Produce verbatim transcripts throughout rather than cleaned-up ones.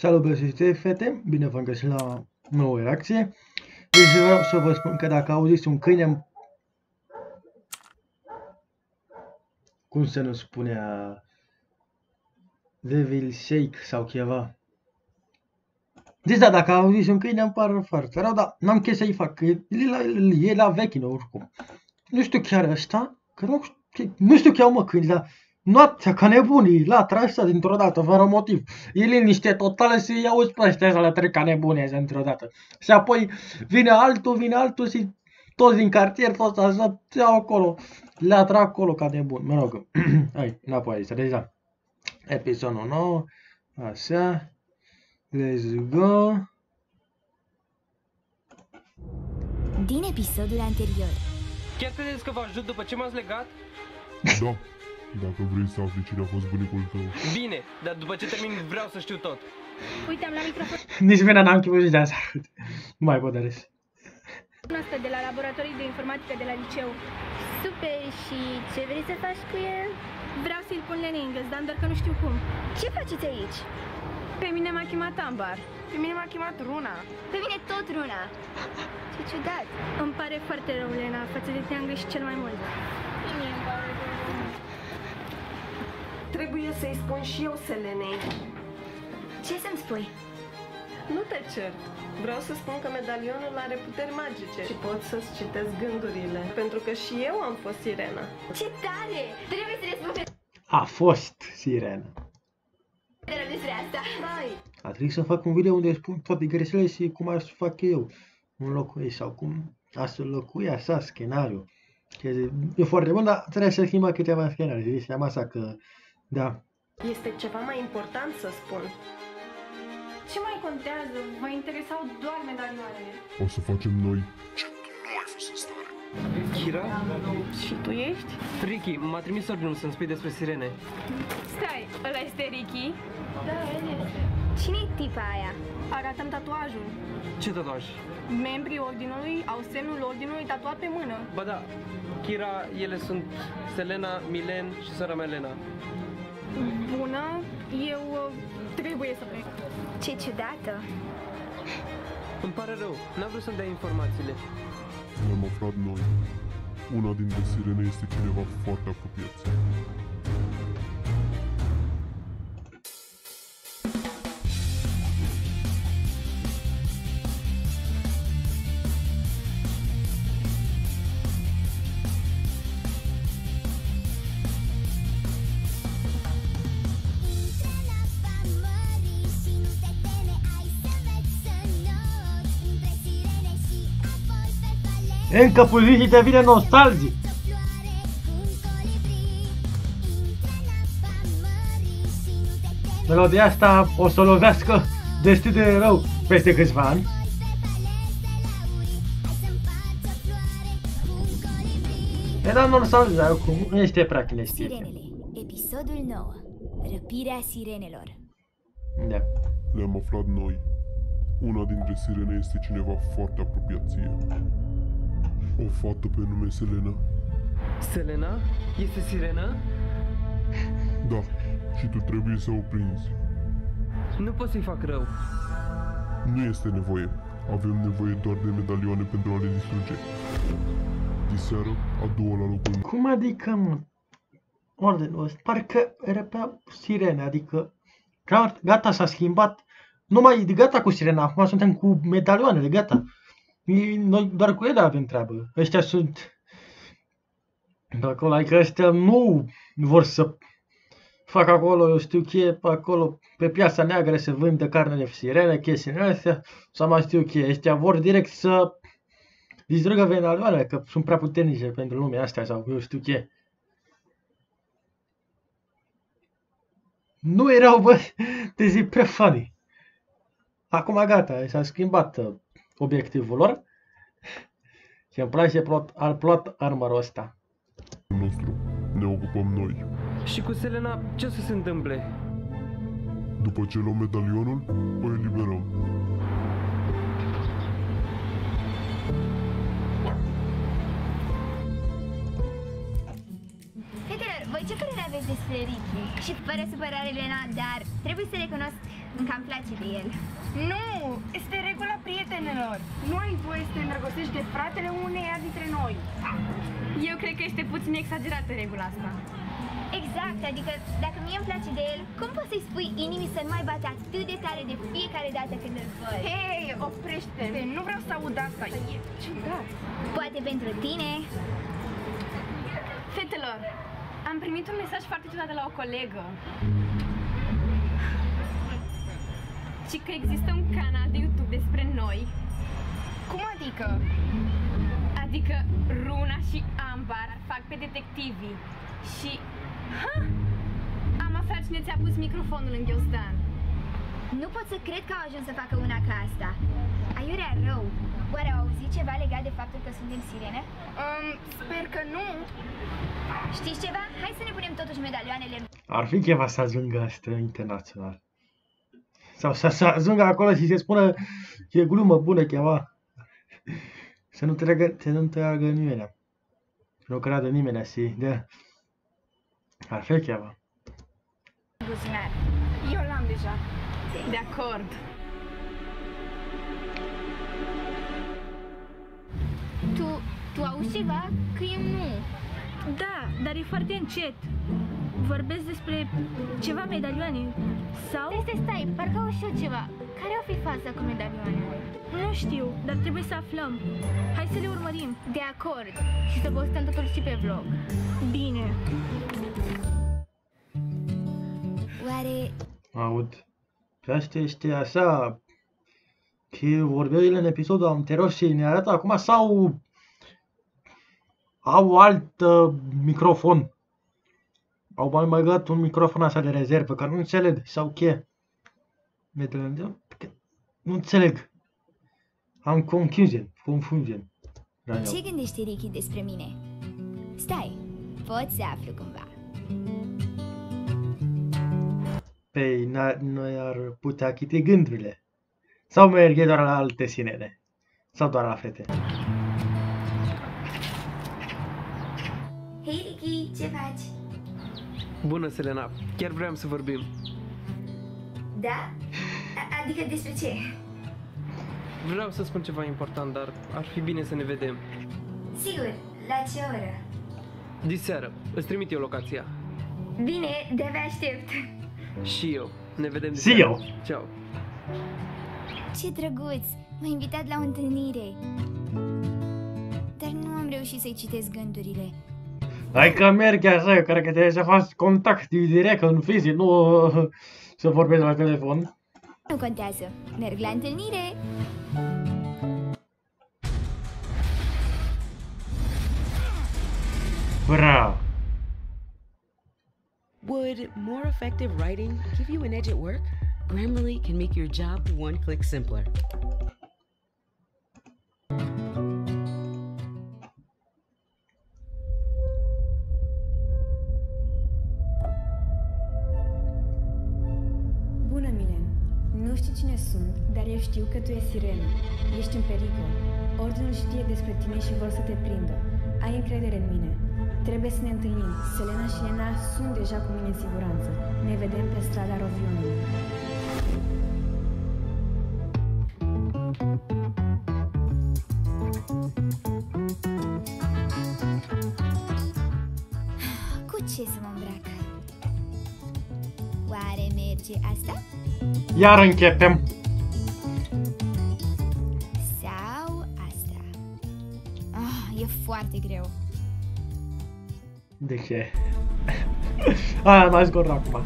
Salut băieți, fete, bine v-am găsit la nouă reacție. Deci vreau să vă spun că dacă auziți un câine, cum se nu spunea, Devil Shake sau ceva. Deci da, dacă auziți un câine îmi pare foarte rău, dar n-am ce să-i fac, că e la, e la vechine oricum. Nu știu chiar ăsta, că nu, nu știu chiar mă câini, dar noaptea ca nebunii, latră așa dintr-o dată, fără motiv. E liniște totală și îi auzi pe ăștia la trei ca nebuni așa dintr-o dată. Și apoi vine altul, vine altul și toți din cartier, toți așa, iau acolo, latră acolo ca nebuni. Mă rog, hai, înapoi aici, deja. Episodul nou, așa, let's go. Din episodul anterior. Chiar credeți că vă ajut după ce m-ați legat? Da, dacă vrei să afli cine a fost bunicul tău. Bine, dar după ce termin vreau să știu tot. Uite, am la microfon Nici mine n-am chipul de asta. Nu mai pot de râs. asta de la laboratorii de informatică de la liceu. Super, și ce vrei să faci cu el? Vreau să-l pun Lenei în găzdan, doar că nu știu cum. Ce faceți aici? Pe mine m-a chemat Ambar. Pe mine m-a chemat Runa. Pe mine tot Runa. Ce ciudat. Îmi pare foarte rău, Lena, față de te-am greșit cel mai mult. Trebuie să-i spun și eu Selenei. Ce să-mi spui? Nu te cer. Vreau să spun că medalionul are puteri magice și pot să-ți citesc gândurile. Pentru că și eu am fost sirena. Ce tare! Trebuie să ne spun pe A fost sirena. despre asta. Hai! A trebuit să fac un video unde spun toate greșelile și cum aș fac eu un locuiesc sau cum aș locui așa scenariu. E foarte bun, dar trebuie să schimbă câteva scenarii. Deci am așa că, da. Este ceva mai important să spun. Ce mai contează? Vă interesau doar medalioanele. O să facem noi ce tu nu ai fost în stare. Kira? Și tu ești? Ricky, m-a trimis ordinul să-mi spui despre sirene. Stai, ăla este Ricky? Da, el este. Cine-i tipa aia? Arată-mi tatuajul. Ce tatuaj? Membrii ordinului au semnul ordinului tatuat pe mână. Ba da, Kira, ele sunt Selena, Milen și sora mea Lena. Bună, eu uh, trebuie să plec. Ce ciudată. Îmi pare rău, n-am vrut să-mi dai informațiile. Ne-am aflat noi. Una dintre sirene este cineva foarte apropiat. Încă puțin și devine nostalgic. Melodia asta o să lovească destul de rău peste câțiva ani. Era nostalgic, dar acum nu este prea chinestie. Sirenele. Episodul nouă. Răpirea sirenelor. Da. Ne-am aflat noi. Una dintre sirene este cineva foarte apropiat ție. O fată pe nume Selena. Selena? Este sirena? Da, și tu trebuie să o prinzi. Nu pot să-i fac rău. Nu este nevoie. Avem nevoie doar de medalioane pentru a le distruge. Diseară, a doua la locul meu. Cum adică, mă? Ordinul ăsta, parcă repea sirene, adică gata, s-a schimbat. Nu mai e gata cu sirena, acum suntem cu medalioanele, gata. Noi doar cu ele avem treabă. Ăștia sunt de acolo, adică ăștia nu vor să facă acolo, eu știu ce, acolo pe piața neagră se vândă carne de sirene, chestiile astea, sau mai știu ce, ăștia vor direct să distrugă medalioanele, că sunt prea puternice pentru lumea astea, sau eu știu ce. Nu erau, bă, te zic, prea funny. Acum gata, s-a schimbat uh, obiectivul lor și îmi place plot, al plot armorul ăsta. Nostru. Ne ocupăm noi. Și cu Selena, ce o să se întâmple? După ce luăm medalionul, o eliberăm. Fetelor, voi ce părere aveți despre Ricky. Și fără supărare, Elena, dar trebuie să recunosc că îmi place de el. Nu! Este regula prietenilor. Nu ai voie să te îndrăgostești de fratele uneia dintre noi. Eu cred că este puțin exagerată regula asta. Exact, adică dacă mie îmi place de el, cum poți să-i spui inimii să nu mai bate atât de tare de fiecare dată când îl văd? Hei, oprește-te! Nu vreau să aud asta. E ciudat. Poate pentru tine. Fetelor, am primit un mesaj foarte ciudat de la o colegă. Și că există un canal de YouTube despre noi. Cum adică? Adică Runa și Ambar fac pe detectivii. Și... Ha? Am aflat cine ți-a pus microfonul în ghiozdan. Nu pot să cred că au ajuns să facă una ca asta. Aiurea rău. Oare au auzit ceva legat de faptul că suntem sirene? Um, sper că nu. Știți ceva? Hai să ne punem totuși medalioanele. Ar fi ceva să ajungă asta internațional. Sau să, să ajungă acolo și se spună că e glumă bună ceva. Să nu tragă, să nu tragă nimeni. Să nu creadă nimeni și de... Ar fi ceva. Buzunar. Eu l-am deja. De acord. Tu, tu auzi ceva? Că eu nu. Da, dar e foarte încet. Vorbesc despre ceva medalioane. Sau? Stai, stai, stai, parcă au și eu ceva. Care o fi faza cu medalioanele? Nu știu, dar trebuie să aflăm. Hai să le urmărim. De acord. Și să postăm totul și pe vlog. Bine. Oare... Aud. Pe asta este așa... Că vorbeau ele în episodul anterior și ne arată acum sau... Au alt uh, microfon. Au mai băgat un microfon așa de rezervă, că nu înțeleg. Sau ce? Nu înțeleg. Am confusion. Confusion. Ce gândește Ricky despre mine? Stai, pot să aflu cumva. Păi, noi ar putea chiti gândurile. Sau merge doar la alte sinene. Sau doar la fete. Hei Ricky, ce faci? Bună, Selena. Chiar vreau să vorbim. Da? A adică despre ce? Vreau să spun ceva important, dar ar fi bine să ne vedem. Sigur, la ce oră? Diseară. Îți trimit eu locația. Bine, de-abia aștept. Și eu. Ne vedem Și diseară. eu. Ciao. Ce drăguț! M-a invitat la o întâlnire. Dar nu am reușit să-i citesc gândurile. Hai că mergi așa, eu cred că trebuie să faci contact direct în fizic, nu uh, să vorbești la telefon. Nu contează. Merg la întâlnire. Bravo! Would more effective writing give you an edge at work? Grammarly can make your job one click simpler. Bună, Milen! Nu știu cine sunt, dar eu știu că tu ești sirenă. Ești în pericol. Ordinul știe despre tine și vor să te prindă. Ai încredere în mine. Trebuie să ne întâlnim. Selena și Lena sunt deja cu mine în siguranță. Ne vedem pe strada Rovionului. Cu ce să mă îmbrac? Oare merge asta? Iar începem! Sau asta? Oh, e foarte greu. De ce? Aia m-a zgor acum.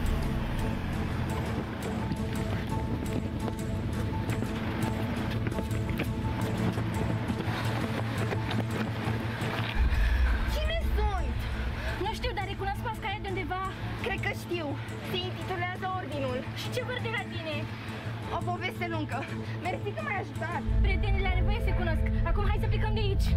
Cine sunt? Nu știu, dar recunosc pascaia de undeva. Cred că știu. Se intitulează Ordinul. Și ce vor de la tine? O poveste lungă. Mersi că m-ai ajutat. Prietenii la nevoie se cunosc. Acum hai să plecăm de aici.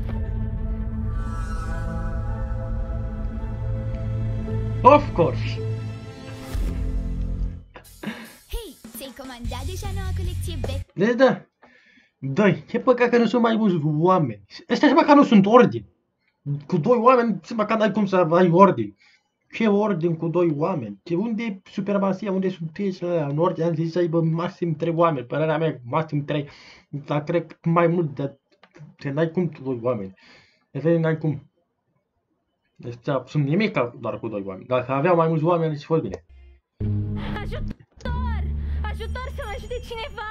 Of course! Hei, ți-ai comandat deja noua colecție vechi? Deci da. Doi, e păcat că nu sunt mai mulți oameni. Ăștia și măcar nu sunt ordini. Cu doi oameni, și măcar n-ai cum să ai ordini. Ce ordin cu doi oameni? Ce, unde e supremația? Unde sunt ei ăia? În ordine am zis să aibă maxim trei oameni. Părerea mea, maxim trei. Dar cred că mai mult de... Că n-ai cum cu doi oameni. Efectiv, n-ai cum. Deci, sunt nimic doar cu doi oameni. Dacă aveau mai mulți oameni, și fost bine. Ajutor! Ajutor să mă ajute cineva!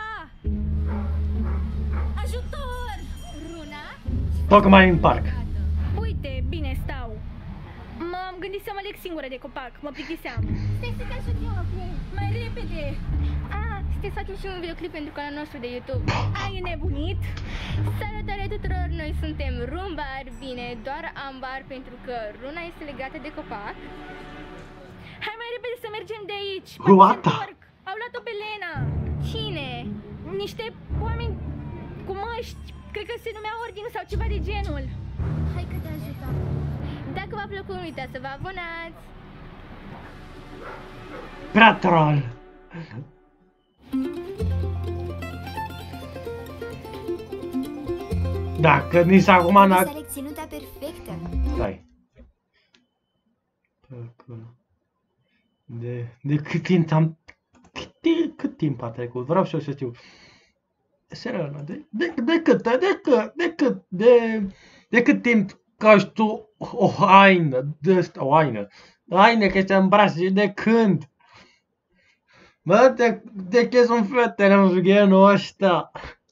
Ajutor! Runa? Tocmai în parc. Uite, bine stau. M-am gândit să mă leg singură de copac, mă plictiseam. Stai să te ajut eu acum. Mai repede! Ah, stai să facem și un videoclip pentru canalul nostru de YouTube. Ai nebunit? Salutare tuturor, noi suntem Rumbar, bine, doar Ambar pentru că Runa este legată de copac. Hai mai repede să mergem de aici. What? Au luat-o pe Lena. Cine? Niște oameni cu măști, cred că se numea ordin sau ceva de genul. Hai că te ajutăm. Dacă v-a plăcut, nu uitați să vă abonați. Prea troll. Dacă nici acum n-a... Să aleg ținuta perfectă. Stai. De, de cât timp am... De cât timp a trecut? Vreau și eu să știu. Serena, de, de, de cât, de cât, de cât, de, de cât timp cași tu o haină, de asta, o haină, haine că se îmbrace, de când? Bă, de, de ce sunt fetele în genul ăsta?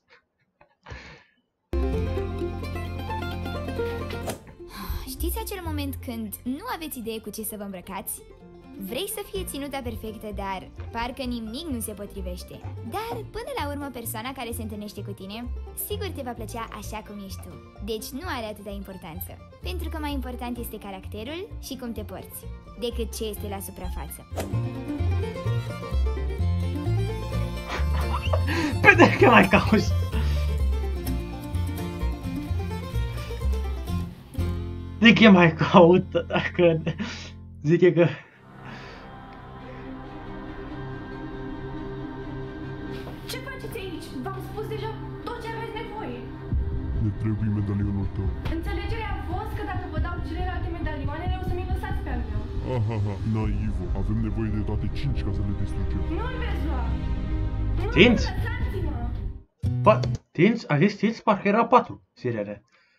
Știți acel moment când nu aveți idee cu ce să vă îmbrăcați? Vrei să fie ținuta perfectă, dar parcă nimic nu se potrivește. Dar, până la urmă, persoana care se întâlnește cu tine, sigur te va plăcea așa cum ești tu. Deci nu are atâta importanță. Pentru că mai important este caracterul și cum te porți, decât ce este la suprafață. Pe de că mai cauți? De ce mai caută dacă... Zice că... Ce faceți aici? V-am spus deja tot ce aveți nevoie. Ne trebuie medalionul tău. Înțelegerea a fost că dacă vă dau celelalte medalioanele, o să mi lăsați pe al meu. Aha, ha, naivo. Avem nevoie de toate cinci ca să le distrugem. Nu-l veți lua. Tinți? Lăsați-mă! Pa, tinți? A zis tinți? Parcă era patru. Sirene.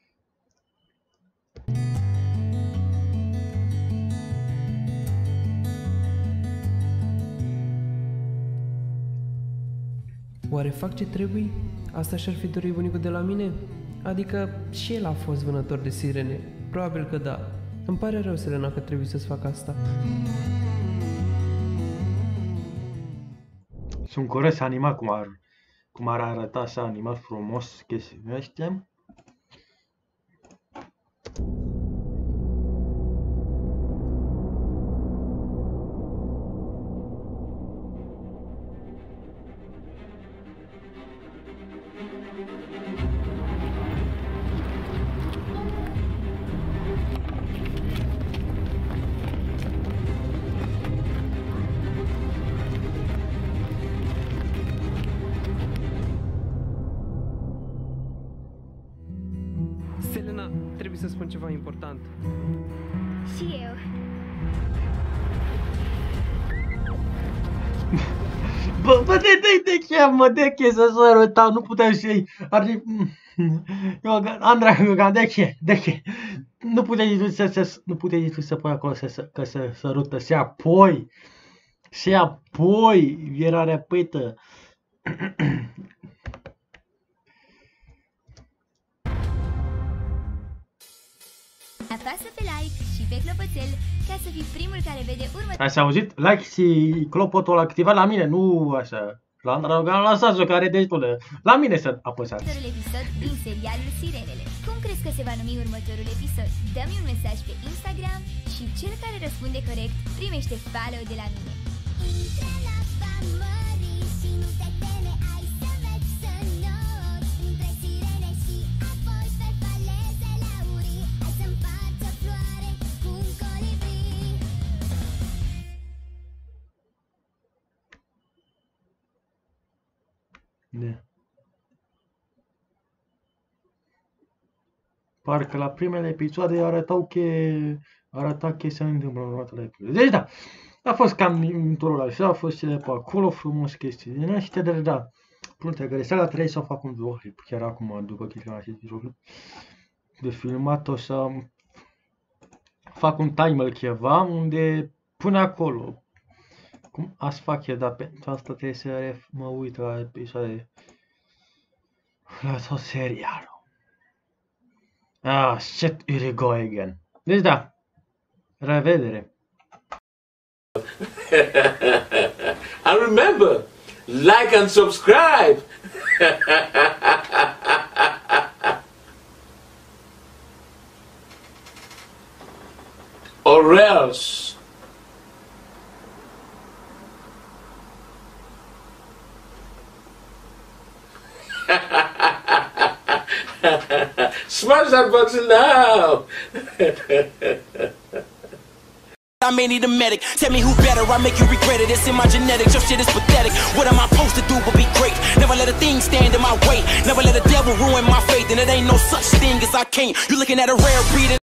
Oare fac ce trebuie? Asta și-ar fi dorit bunicul de la mine? Adică și el a fost vânător de sirene. Probabil că da. Îmi pare rău, Selena, că trebuie să-ți fac asta. Sunt curios să animat cum ar, cum ar arăta așa animat frumos chestiile astea. Selena, trebuie să spun ceva important. Și eu. Bă, bă, de, de, de ce, mă, de ce să se arătau, nu puteam și ei, ar fi... Andra, de ce, de ce? Nu puteai să, să, nu puteai să pui acolo să, să, că să sărută, și apoi, și apoi, era repetă. Apasă pe like și pe clopoțel ca să fii primul care vede următorul. Ați auzit? Like și clopotul activat la mine, nu așa. La Andra, lăsați-o care e destulă. La mine să apăsați. Următorul episod din serialul Sirenele. Cum crezi că se va numi următorul episod? Dă-mi un mesaj pe Instagram și cel care răspunde corect primește follow de la mine. Intră la famării și nu te teme, ai să vezi să noți între sirene și apoi pe faleze laurii. Hai să împarți o floare cu un colibri. Da. parcă la primele episoade arătau că arăta că se întâmplă în următoarele episoade. Deci da, a fost cam intrul așa, a fost cele pe acolo, frumos chestii din ăștia, deci da, punte care seara trebuie să fac un videoclip, chiar acum, după chestia acest videoclip de filmat, o să fac un timer ceva, unde până acolo, cum ați fac eu, dar pentru asta trebuie să mă uit la episoade, la tot serialul. Ah, shit, here you go again. Deci da, revedere. And remember, like and subscribe. Or else. Smash that button now. I may need a medic. Tell me who better, I make you regret it. It's in my genetics, your shit is pathetic. What am I supposed to do but be great? Never let a thing stand in my way. Never let a devil ruin my faith. And it ain't no such thing as I can't. You looking at a rare breed.